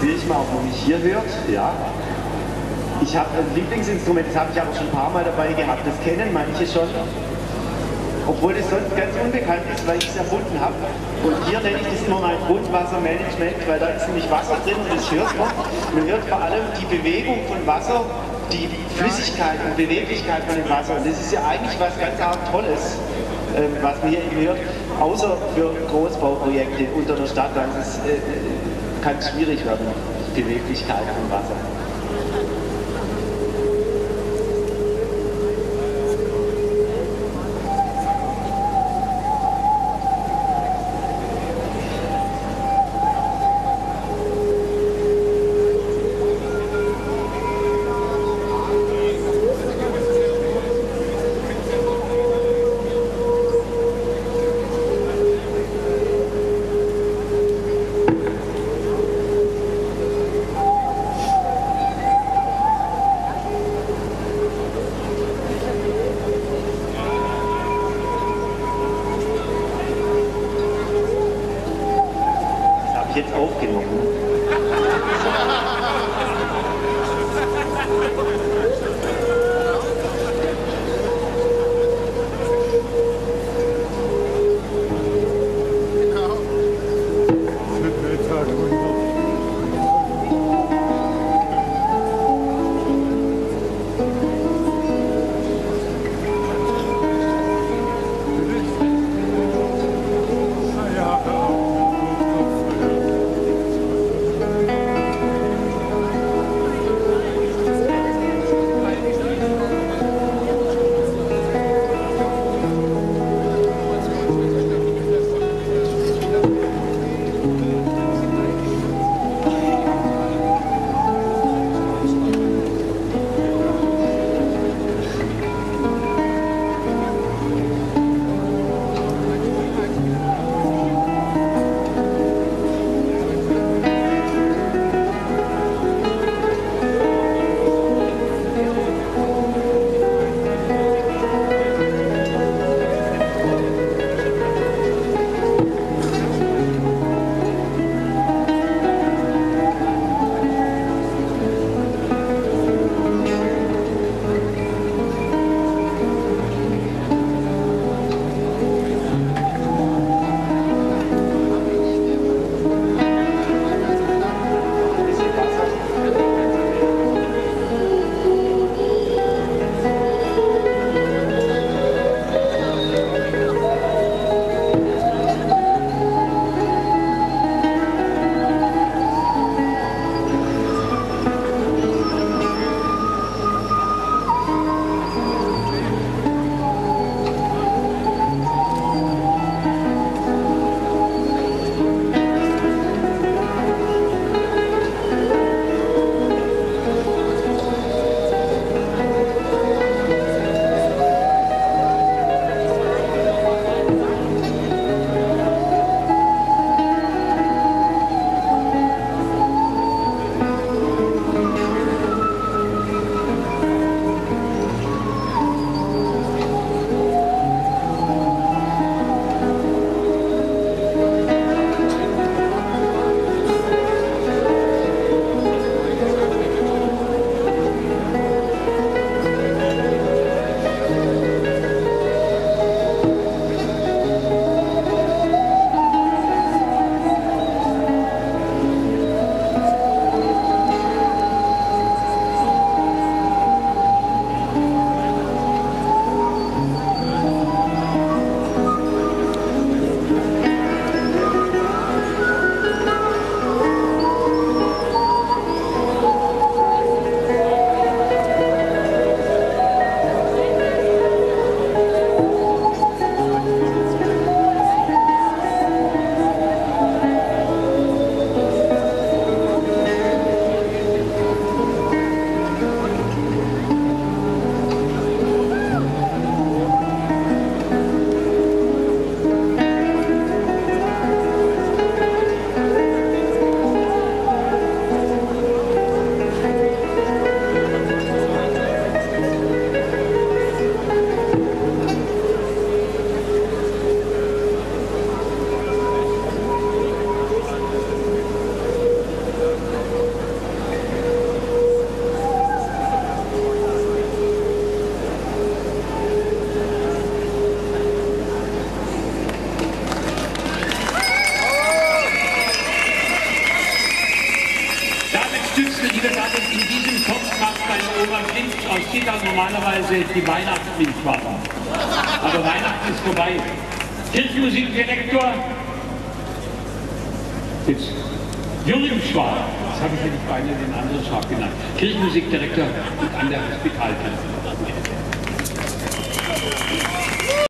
probiere ich mal, ob man mich hier hört. Ja. Ich habe ein Lieblingsinstrument, das habe ich aber schon ein paar Mal dabei gehabt. Das kennen manche schon. Obwohl das sonst ganz unbekannt ist, weil ich es erfunden habe. Und hier nenne ich das immer mein Grundwassermanagement, weil da ist nämlich Wasser drin und das hört man. Man hört vor allem die Bewegung von Wasser, die Flüssigkeit und Beweglichkeit von dem Wasser. Und das ist ja eigentlich was ganz arg Tolles, was man hier eben hört, außer für Großbauprojekte unter der Stadt. Also es kann schwierig werden, die Beweglichkeit von Wasser. Jetzt aufgenommen. liebe Damen, in diesem Topf macht meine Oma Flint aus Gitter normalerweise die Weihnachtsmilch warm. Aber Weihnachten ist vorbei. Kirchenmusikdirektor, jetzt Jürgen Schwab, das habe ich ja nicht beinahe den anderen Schwab genannt, Kirchenmusikdirektor und an der Hospitalkirche.